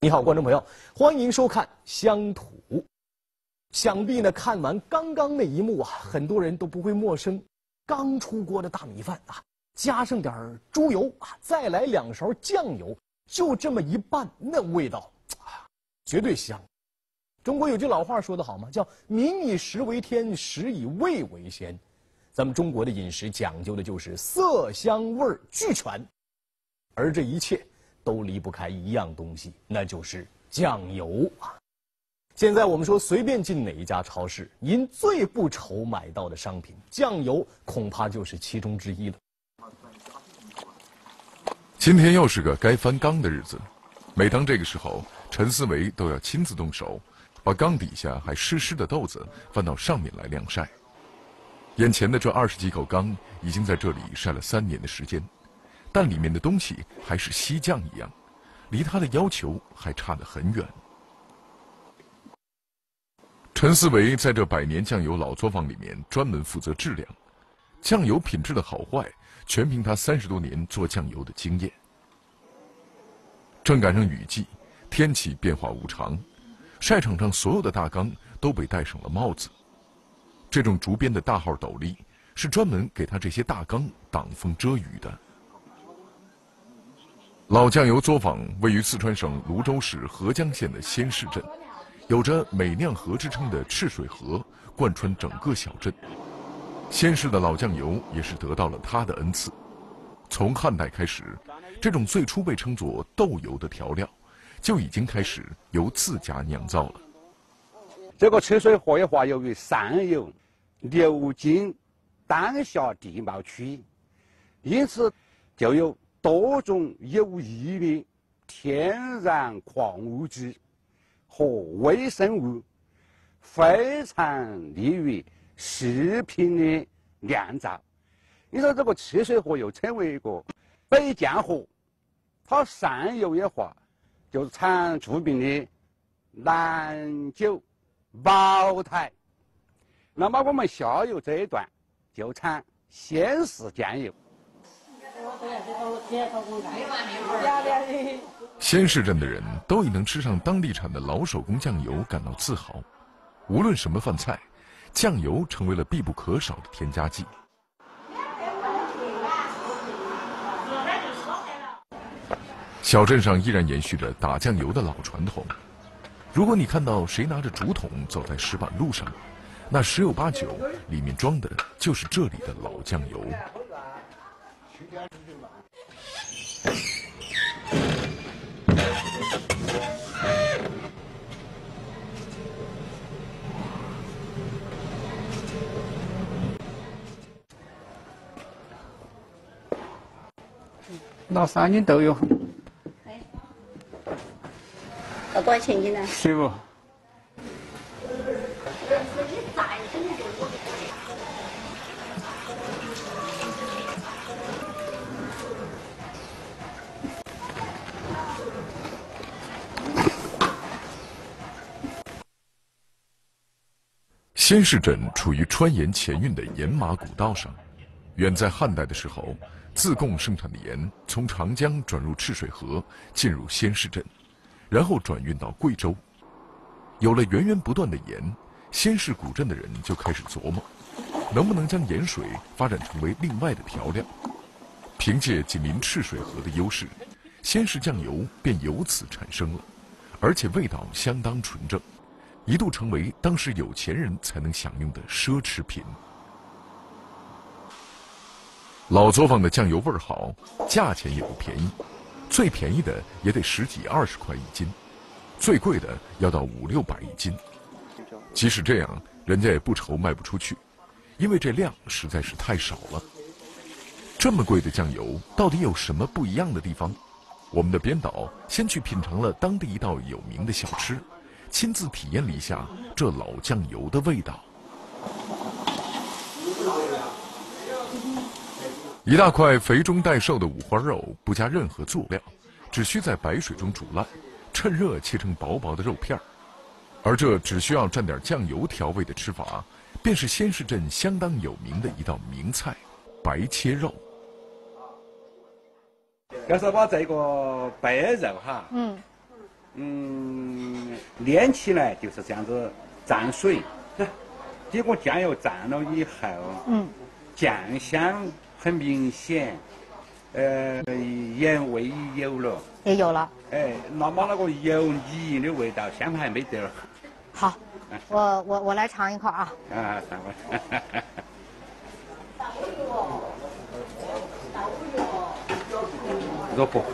你好，观众朋友，欢迎收看《乡土》。想必呢，看完刚刚那一幕啊，很多人都不会陌生。刚出锅的大米饭啊，加上点猪油啊，再来2勺酱油，就这么一拌，那味道啊，绝对香。中国有句老话说得好吗？叫“民以食为天，食以味为先”。咱们中国的饮食讲究的就是色香味俱全，而这一切都离不开一样东西，那就是酱油啊。现在我们说，随便进哪一家超市，您最不愁买到的商品，酱油恐怕就是其中之一了。 今天又是个该翻缸的日子，每当这个时候，陈思维都要亲自动手，把缸底下还湿湿的豆子翻到上面来晾晒。眼前的这20几口缸已经在这里晒了3年的时间，但里面的东西还是稀酱一样，离他的要求还差得很远。陈思维在这100年酱油老作坊里面专门负责质量，酱油品质的好坏全凭他30多年做酱油的经验。正赶上雨季，天气变化无常，晒场上所有的大缸都被戴上了帽子。这种竹编的大号斗笠是专门给他这些大缸挡风遮雨的。老酱油作坊位于四川省泸州市合江县的仙市镇，有着美酿河之称的赤水河贯穿整个小镇。仙市的老酱油也是得到了他的恩赐。从汉代开始，这种最初被称作豆油的调料就已经开始由自家酿造了。 这个赤水河的话，由于上游流经丹霞地貌区，因此就有多种有益的天然矿物质和微生物，非常利于食品的酿造。你说这个赤水河又称为一个北江河，它上游的话就产著名的南酒、茅台，那么我们下游这一段就产仙市酱油。 仙市镇的人都以能吃上当地产的老手工酱油感到自豪，无论什么饭菜，酱油成为了必不可少的添加剂。小镇上依然延续着打酱油的老传统。如果你看到谁拿着竹筒走在石板路上，那10有8九里面装的就是这里的老酱油。 老3斤豆油。 要多少钱斤呢 15。 仙市镇处于川盐前运的盐马古道上，远在汉代的时候，自贡生产的盐从长江转入赤水河，进入仙市镇，然后转运到贵州。有了源源不断的盐，仙市古镇的人就开始琢磨，能不能将盐水发展成为另外的调料。凭借紧邻赤水河的优势，仙市酱油便由此产生了，而且味道相当纯正，一度成为当时有钱人才能享用的奢侈品。老作坊的酱油味儿好，价钱也不便宜，最便宜的也得10几20块1斤，最贵的要到5、6百1斤。即使这样，人家也不愁卖不出去，因为这量实在是太少了。这么贵的酱油到底有什么不一样的地方？我们的编导先去品尝了当地一道有名的小吃，亲自体验了一下这老酱油的味道。一大块肥中带瘦的五花肉，不加任何佐料，只需在白水中煮烂，趁热切成薄薄的肉片儿。而这只需要蘸点酱油调味的吃法，便是仙市镇相当有名的一道名菜——白切肉。 要是把这个白肉哈， 炼起来就是这样子蘸水，结果酱油蘸了以后，酱香很明显，盐味有了， 也有了。 那么那个油腻的味道香还没得了。 好，我来尝一口啊。 尝吧。肉不？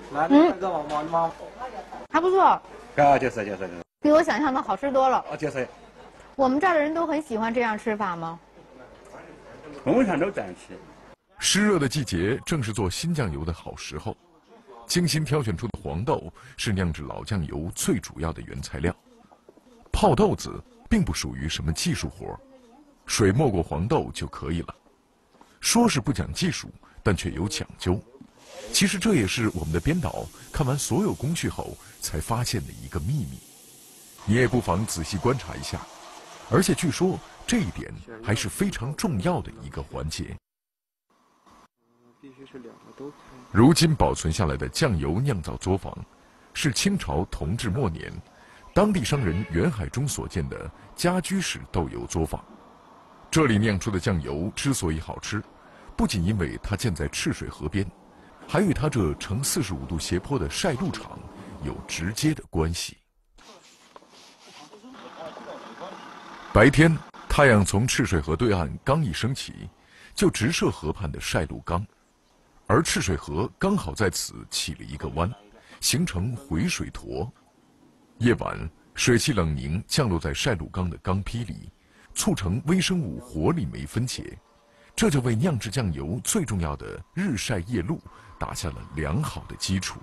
还不错。 就是。 比我想象的好吃多了。 就是。 我们这儿的人都很喜欢这样吃法吗？ 通常都这样吃。 湿热的季节正是做新酱油的好时候，精心挑选出的黄豆是酿制老酱油最主要的原材料。泡豆子并不属于什么技术活，水没过黄豆就可以了。说是不讲技术，但却有讲究。其实这也是我们的编导看完所有工序后才发现的一个秘密。你也不妨仔细观察一下，而且据说这一点还是非常重要的一个环节。 必须是2个都开。 如今保存下来的酱油酿造作坊，是清朝同治末年当地商人袁海中所建的家居式豆油作坊。这里酿出的酱油之所以好吃，不仅因为它建在赤水河边，还与它这呈45度斜坡的晒露场有直接的关系。白天，太阳从赤水河对岸刚一升起，就直射河畔的晒露缸，而赤水河刚好在此起了一个弯，形成回水坨。夜晚，水汽冷凝降落在晒露缸的缸坯里，促成微生物活力酶分解，这就为酿制酱油最重要的日晒夜露打下了良好的基础。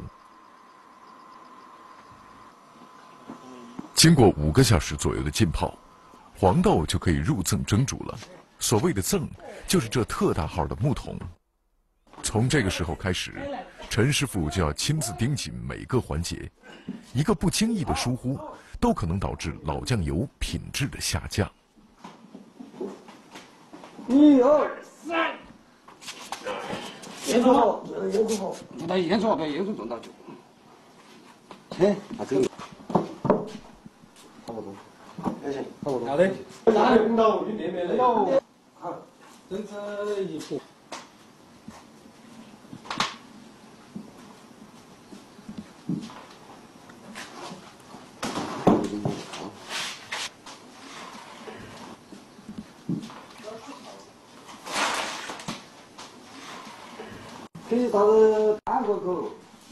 经过5个小时左右的浸泡，黄豆就可以入甑蒸煮了。所谓的甑，就是这特大号的木桶。从这个时候开始，陈师傅就要亲自盯紧每个环节，一个不经意的疏忽，都可能导致老酱油品质的下降。 1、2、3，烟囱好，烟囱好，把烟囱撞到就。把这个。差不多。行，差不多。好的。哪里碰到就那边的。好，整这一坨。可以到3个口。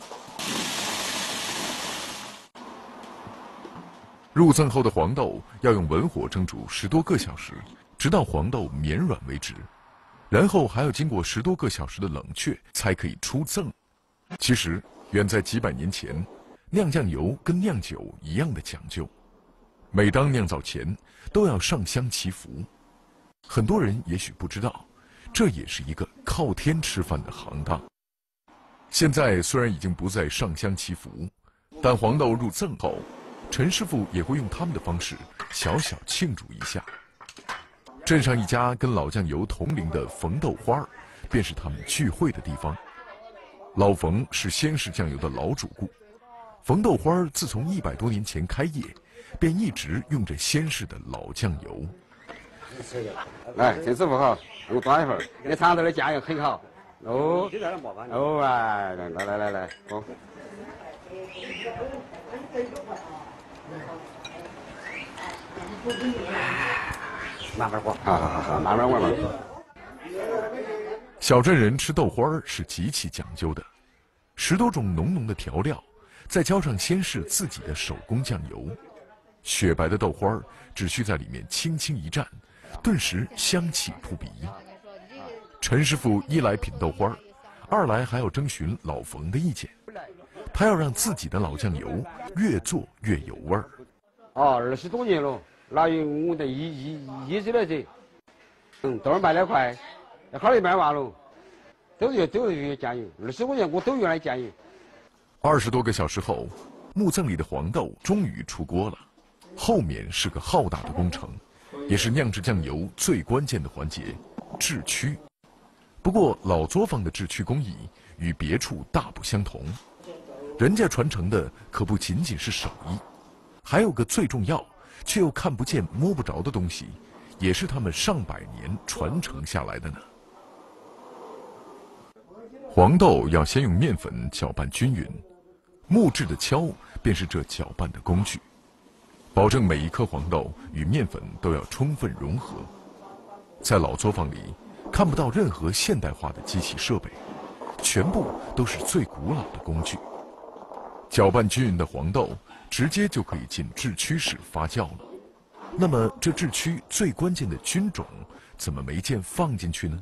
入甑后的黄豆要用文火蒸煮10多个小时，直到黄豆绵软为止，然后还要经过10多个小时的冷却才可以出甑。其实，远在几百年前，酿酱油跟酿酒一样的讲究，每当酿造前都要上香祈福。很多人也许不知道，这也是一个靠天吃饭的行当。现在虽然已经不再上香祈福，但黄豆入甑后，陈师傅也会用他们的方式小小庆祝一下。镇上一家跟老酱油同龄的冯豆花，便是他们聚会的地方。老冯是鲜氏酱油的老主顾，冯豆花自从100多年前开业，便一直用着鲜氏的老酱油。 来，陈师傅好，我端一份儿。你尝到的酱油很好。哦。哦啊，来，好。慢慢喝，好，慢慢玩。 小镇人吃豆花是极其讲究的，10多种浓浓的调料，再浇上鲜氏自己的手工酱油，雪白的豆花只需在里面轻轻一蘸，顿时香气扑鼻。陈师傅一来品豆花，二来还要征询老冯的意见，他要让自己的老酱油越做越有味儿。 20多年了，那用我的一直来这，豆儿卖得快，好儿卖完了，都有酱油，20多年我都用来酱油。 20多个小时后，木甑里的黄豆终于出锅了，后面是个浩大的工程，也是酿制酱油最关键的环节——制曲。不过老作坊的制曲工艺与别处大不相同， 人家传承的可不仅仅是手艺，还有个最重要却又看不见摸不着的东西，也是他们上百年传承下来的呢。黄豆要先用面粉搅拌均匀，木质的锹便是这搅拌的工具，保证每一颗黄豆与面粉都要充分融合。在老作坊里看不到任何现代化的机器设备，全部都是最古老的工具。搅拌均匀的黄豆直接就可以进制曲室发酵了。那么这制曲最关键的菌种怎么没见放进去呢？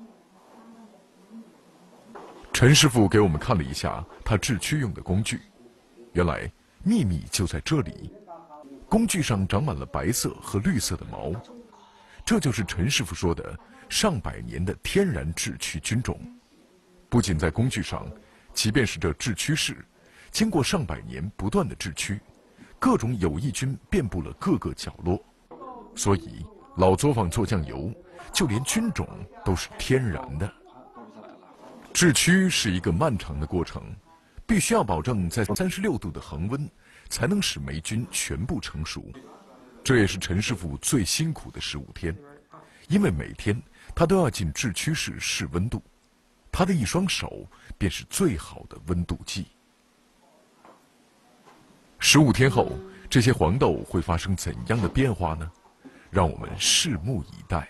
陈师傅给我们看了一下他制曲用的工具，原来秘密就在这里。工具上长满了白色和绿色的毛，这就是陈师傅说的上百年的天然制曲菌种。不仅在工具上，即便是这制曲室，经过上百年不断的制曲，各种有益菌遍布了各个角落。所以老作坊做酱油，就连菌种都是天然的。制曲是一个漫长的过程，必须要保证在36度的恒温，才能使霉菌全部成熟。这也是陈师傅最辛苦的15天，因为每天他都要进制曲室试温度，他的一双手便是最好的温度计。15天后，这些黄豆会发生怎样的变化呢？让我们拭目以待。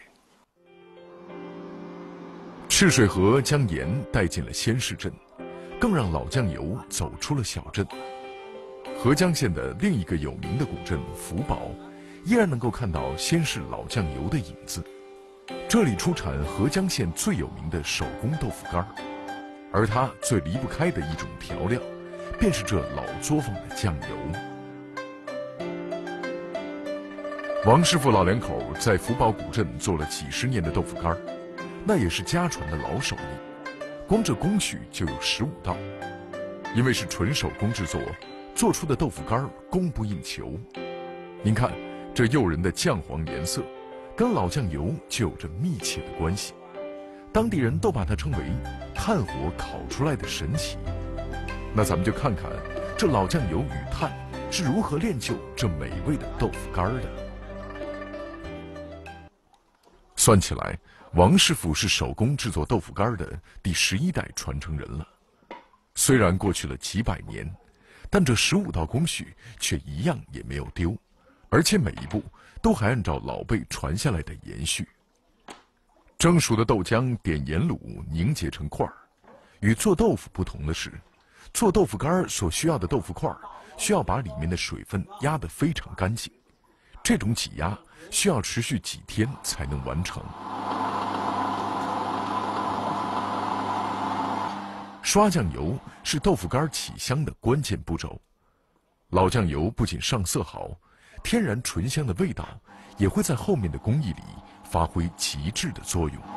赤水河将盐带进了仙市镇，更让老酱油走出了小镇。合江县的另一个有名的古镇福宝，依然能够看到仙市老酱油的影子。这里出产合江县最有名的手工豆腐干，而它最离不开的一种调料，便是这老作坊的酱油。王师傅老两口在福宝古镇做了几十年的豆腐干，那也是家传的老手艺，光这工序就有15道。因为是纯手工制作，做出的豆腐干供不应求。您看这诱人的酱黄颜色，跟老酱油就有着密切的关系。当地人都把它称为炭火烤出来的神奇。那咱们就看看这老酱油与炭是如何炼就这美味的豆腐干的。算起来，王师傅是手工制作豆腐干的第11代传承人了。虽然过去了几百年，但这15道工序却一样也没有丢，而且每一步都还按照老辈传下来的延续。蒸熟的豆浆点盐卤凝结成块儿。与做豆腐不同的是，做豆腐干所需要的豆腐块需要把里面的水分压得非常干净，这种挤压需要持续几天才能完成。刷酱油是豆腐干起香的关键步骤。老酱油不仅上色好，天然醇香的味道也会在后面的工艺里发挥极致的作用。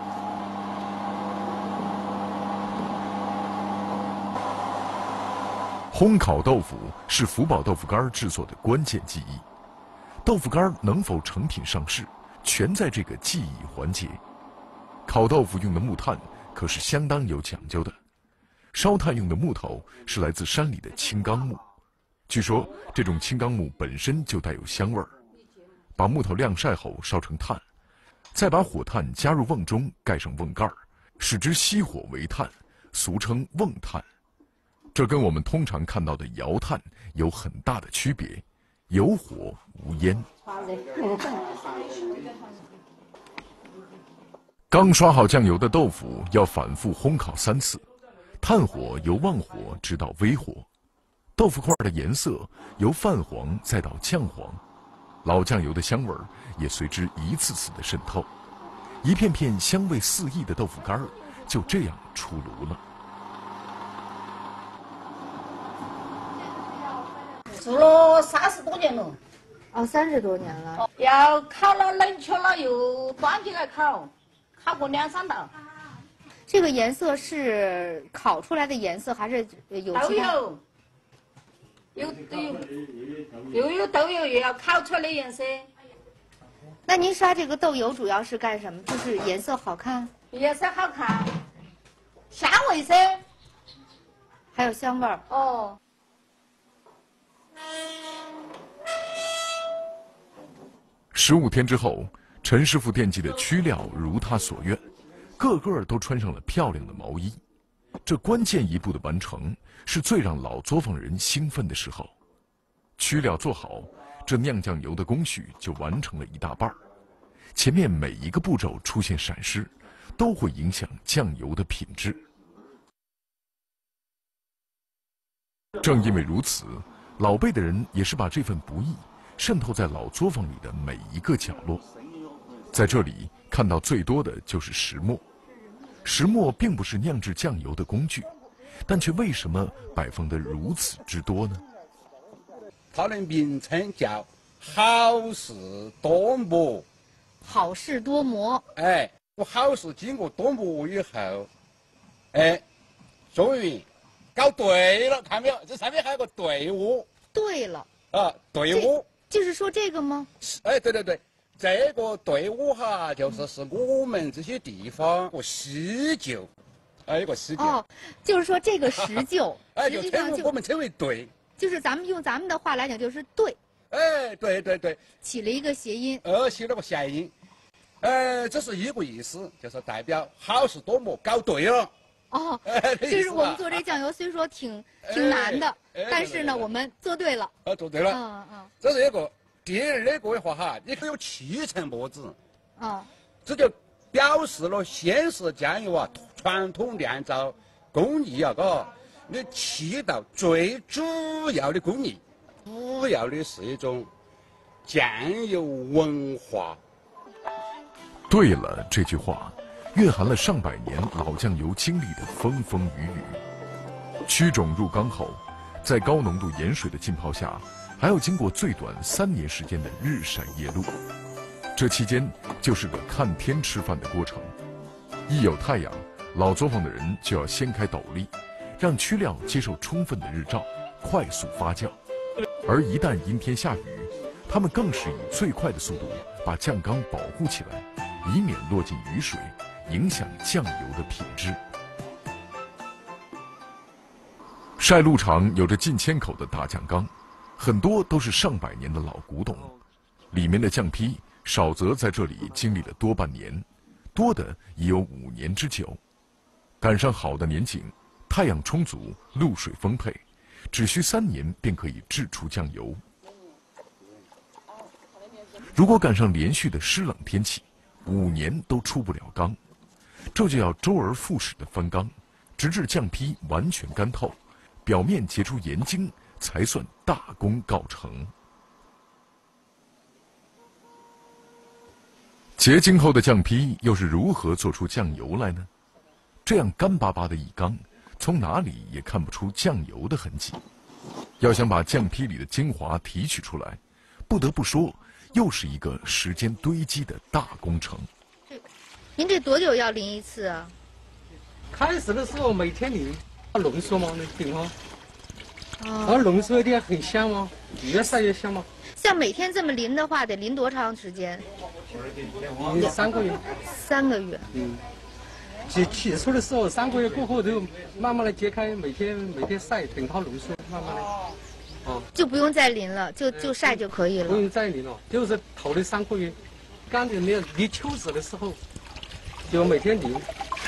烘烤豆腐是福宝豆腐干制作的关键技艺，豆腐干能否成品上市，全在这个技艺环节。烤豆腐用的木炭可是相当有讲究的，烧炭用的木头是来自山里的青冈木，据说这种青冈木本身就带有香味儿。把木头晾晒后烧成炭，再把火炭加入瓮中，盖上瓮盖，使之熄火为炭，俗称瓮炭。这跟我们通常看到的窑炭有很大的区别，有火无烟。刚刷好酱油的豆腐要反复烘烤3次，炭火由旺火直到微火，豆腐块的颜色由泛黄再到酱黄，老酱油的香味也随之一次次的渗透，一片片香味四溢的豆腐干就这样出炉了。 做了30多年了。 哦，30多年了。 要烤了冷却了又端进来烤，烤过2、3道。 这个颜色是烤出来的颜色，还是有都其他？ 有，又有豆油，又要烤出来的颜色。 那您刷这个豆油主要是干什么？就是颜色好看， 颜色好看，香味噻。 还有香味儿。 哦， 15天之后，陈师傅惦记的曲料如他所愿，个个都穿上了漂亮的毛衣。这关键一步的完成，是最让老作坊人兴奋的时候。曲料做好，这酿酱油的工序就完成了一大半。前面每一个步骤出现闪失，都会影响酱油的品质。正因为如此，老辈的人也是把这份不易渗透在老作坊里的每一个角落。在这里看到最多的就是石磨。石磨并不是酿制酱油的工具，但却为什么摆放得如此之多呢？ 它的名称叫好事多磨。 好事多磨。 哎，好事经过多磨以后，终于搞对了，看没有？这上面还有个对窝。 对了。 啊，对窝。 就是说这个吗？ 哎，对对对，这个对窝哈，就是我们这些地方个习旧，一个习旧。 哦，就是说这个石臼， 就我们称为对。 就是咱们用咱们的话来讲，就是对。 哎，对对对， 起了一个谐音。 起了个谐音，这是一个意思，就是代表好事多磨，搞对了。 哦，就是我们做这酱油虽说挺难的，但是呢，我们做对了。 做对了。这是一个。第二个的话哈，你可以有7层磨子。这就表示了鲜食酱油啊，传统酿造工艺啊，你起到最主要的工艺。主要的是一种酱油文化。 对了，这句话蕴含了上百年老酱油经历的风风雨雨。曲种入缸后，在高浓度盐水的浸泡下，还要经过最短3年时间的日晒夜露。这期间就是个看天吃饭的过程。一有太阳，老作坊的人就要掀开斗笠，让曲料接受充分的日照，快速发酵。而一旦阴天下雨，他们更是以最快的速度把酱缸保护起来，以免落进雨水，影响酱油的品质。晒鹿场有着近1000口的大酱缸，很多都是上百年的老古董，里面的酱坯少则在这里经历了多半年，多的已有5年之久。赶上好的年景，太阳充足，露水丰沛，只需3年便可以制出酱油。如果赶上连续的湿冷天气，5年都出不了缸，这就要周而复始的翻缸，直至酱坯完全干透，表面结出盐晶，才算大功告成。结晶后的酱坯又是如何做出酱油来呢？这样干巴巴的一缸，从哪里也看不出酱油的痕迹。要想把酱坯里的精华提取出来，不得不说，又是一个时间堆积的大工程。 您这多久要淋一次啊？ 开始的时候每天淋，浓缩嘛，那顶哈。然后浓缩一点很香吗？越晒越香吗？ 像每天这么淋的话，得淋多长时间淋3个月。 3个月。 起初的时候3个月过后就慢慢的揭开，每天晒，等它浓缩，慢慢的。 就不用再淋了，就晒就可以了。 不用再淋了，就是头的3个月，干的离秋子的时候，就每天淋。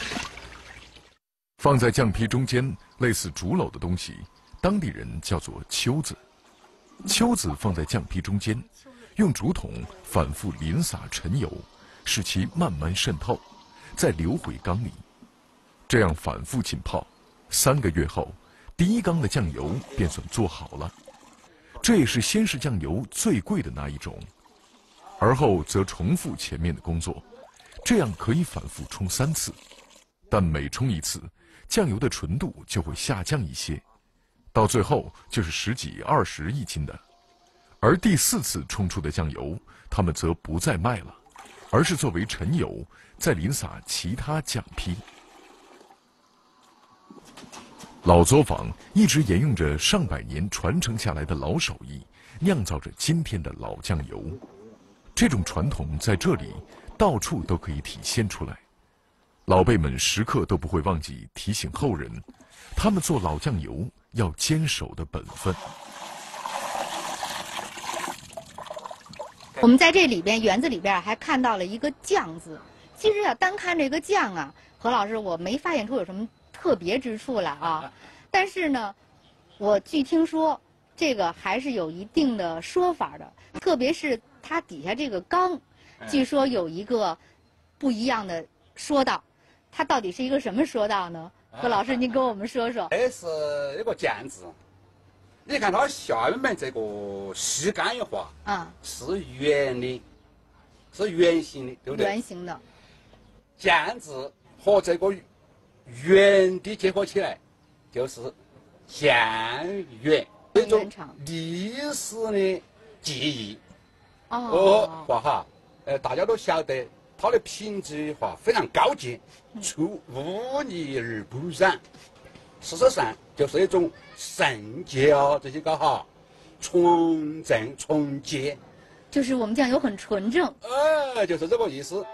放在酱坯中间类似竹篓的东西，当地人叫做秋子。秋子放在酱坯中间，用竹筒反复淋洒陈油，使其慢慢渗透，再流回缸里。这样反复浸泡，3个月后，第1缸的酱油便算做好了。这也是鲜食酱油最贵的那一种。而后则重复前面的工作，这样可以反复冲3次，但每冲1次，酱油的纯度就会下降一些，到最后就是10几、20一斤的。而第4次冲出的酱油，他们则不再卖了，而是作为陈油，再淋洒其他酱坯。老作坊一直沿用着上百年传承下来的老手艺，酿造着今天的老酱油。这种传统在这里到处都可以体现出来。老辈们时刻都不会忘记提醒后人，他们做老酱油要坚守的本分。 我们在这里边园子里边还看到了一个酱字。其实要单看这个酱啊，何老师我没发现出有什么特别之处来啊。但是呢，我据听说这个还是有一定的说法的，特别是它底下这个缸，据说有一个不一样的说道，它到底是一个什么说道呢？何老师，您跟我们说说。 这是一个酱字，你看它下面这个细杆一划，是圆的，是圆形的，对不对？ 圆形的。 酱字和这个圆的结合起来，就是酱园，这种历史的记忆。哈，大家都晓得它的品质的话非常高洁，出污泥而不染。事实上就是一种圣洁哦，这些个哈，纯正纯洁。 就是我们酱油很纯正。 就是这个意思。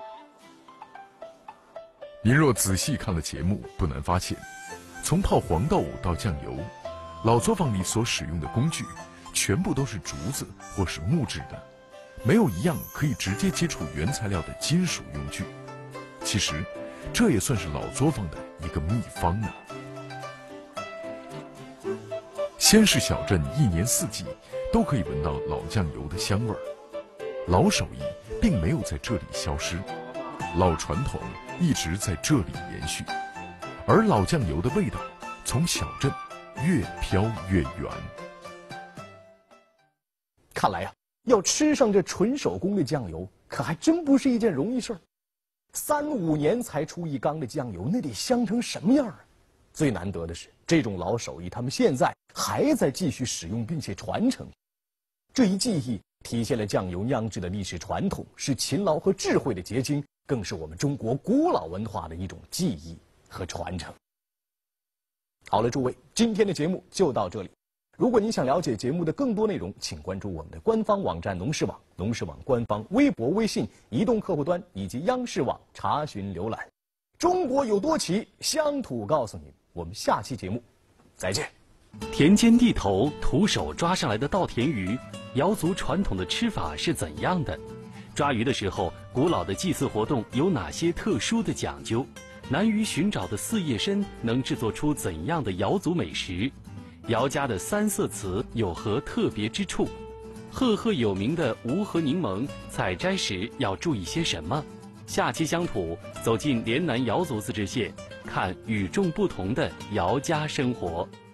您若仔细看了节目，不难发现，从泡黄豆到酱油，老作坊里所使用的工具全部都是竹子或是木质的，没有一样可以直接接触原材料的金属用具。其实这也算是老作坊的一个秘方呢。仙市小镇一年四季都可以闻到老酱油的香味儿，老手艺并没有在这里消失，老传统一直在这里延续，而老酱油的味道从小镇越飘越远。 看来呀，要吃上这纯手工的酱油，可还真不是一件容易事儿。3、5年才出一缸的酱油，那得香成什么样啊！最难得的是，这种老手艺他们现在还在继续使用并且传承。这一技艺体现了酱油酿制的历史传统，是勤劳和智慧的结晶，更是我们中国古老文化的一种记忆和传承。好了，诸位，今天的节目就到这里。如果您想了解节目的更多内容，请关注我们的官方网站农事网、农事网官方微博、微信、移动客户端以及央视网查询浏览。中国有多奇，乡土告诉您。我们下期节目再见。 田间地头徒手抓上来的稻田鱼，瑶族传统的吃法是怎样的？抓鱼的时候，古老的祭祀活动有哪些特殊的讲究？难于寻找的四叶参能制作出怎样的瑶族美食？姚家的3色瓷有何特别之处？赫赫有名的无核柠檬采摘时要注意些什么？下期乡土走进连南瑶族自治县，看与众不同的姚家生活。